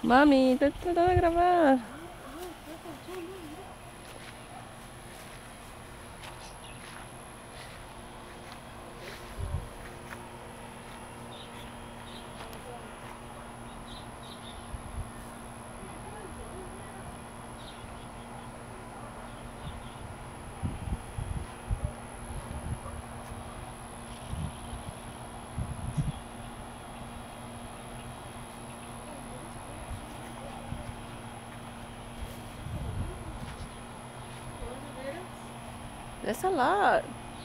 Mami, te tratando de grabar. That's a lot.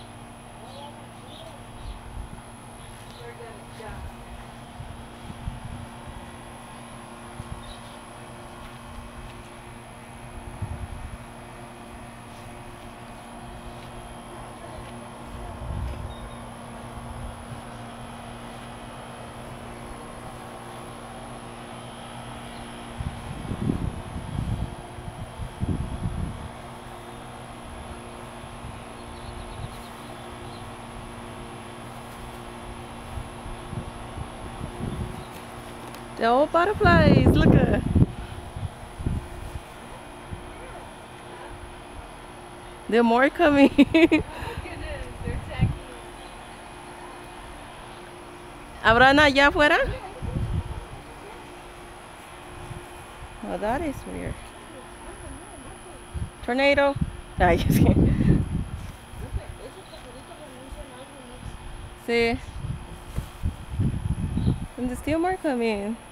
The old butterflies, look at. There are more coming. ¿Habrán allá afuera? Oh, that is weird. Tornado. Ay, just kidding. Sí. And there's still more coming.